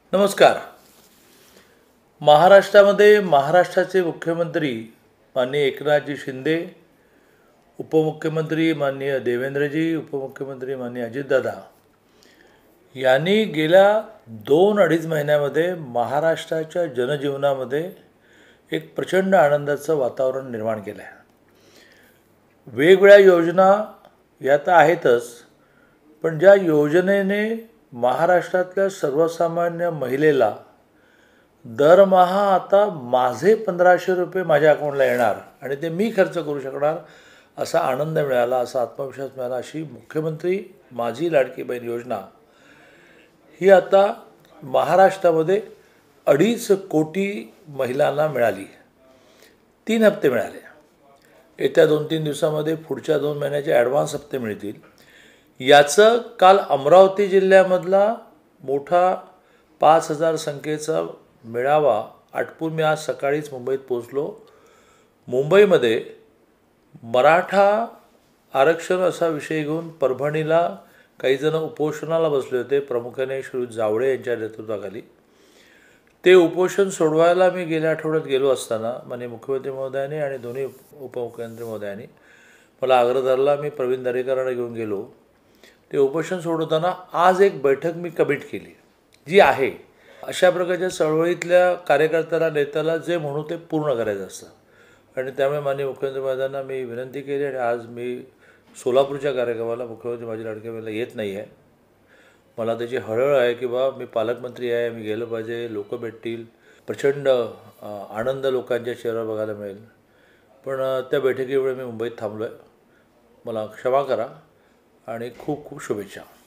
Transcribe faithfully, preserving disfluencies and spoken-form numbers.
नमस्कार. महाराष्ट्रामध्ये महाराष्ट्राचे मुख्यमंत्री माननीय एकनाथजी शिंदे, उपमुख्यमंत्री माननीय देवेंद्रजी, उपमुख्यमंत्री माननीय अजितदादा यांनी गेल्या दोन अडीच महिन्यामध्ये महाराष्ट्राच्या जनजीवनामध्ये एक प्रचंड आनंदाचं वातावरण निर्माण केलं आहे. वेगवेगळ्या योजना या तर आहेतच, पण ज्या योजनेने महाराष्ट्रातल्या सर्वसामान्य महिलेला दरमहा आता माझे पंधराशे रुपये माझ्या अकाउंटला येणार आणि ते मी खर्च करू शकणार असा आनंद मिळाला, असा आत्मविश्वास मिळाला. अशी मुख्यमंत्री माझी लाडकी बहीण योजना ही आता महाराष्ट्रामध्ये अडीच कोटी महिलांना मिळाली. तीन हप्ते मिळाले. येत्या दोन तीन दिवसामध्ये पुढच्या दोन महिन्याचे ॲडव्हान्स हप्ते मिळतील. याचं काल अमरावती जिल्ह्यामधला मोठा पाच हजार संख्येचा मेळावा आटपून मी आज सकाळीच मुंबईत पोचलो. मुंबईमध्ये मराठा आरक्षण असा विषय घेऊन परभणीला काही जण उपोषणाला बसले होते, प्रामुख्याने श्री जावळे यांच्या नेतृत्वाखाली. ते उपोषण सोडवायला मी गेल्या आठवड्यात गेलो असताना माननीय मुख्यमंत्री महोदयांनी आणि दोन्ही उपमुख्यमंत्री महोदयांनी मला आग्रह धरला. मी प्रवीण दरेकरांना घेऊन गेलो. ते उपोषण सोडवताना आज एक बैठक मी कमिट केली जी आहे अशा प्रकारच्या चळवळीतल्या कार्यकर्त्याला नेत्याला जे म्हणू ते पूर्ण करायचं असतं आणि त्यामुळे माननीय मुख्यमंत्री महोदयांना मी विनंती केली आणि आज मी सोलापूरच्या कार्यक्रमाला मुख्यमंत्री माझी लाडकी बहीण येत नाही आहे. मला त्याची हळहळ आहे की बा मी पालकमंत्री आहे, मी गेलं पाहिजे, लोक भेटतील, प्रचंड आनंद लोकांच्या चेहऱ्यावर बघायला मिळेल. पण त्या बैठकीमुळे मी मुंबईत थांबलो आहे. मला क्षमा करा आणि खूप खूप शुभेच्छा.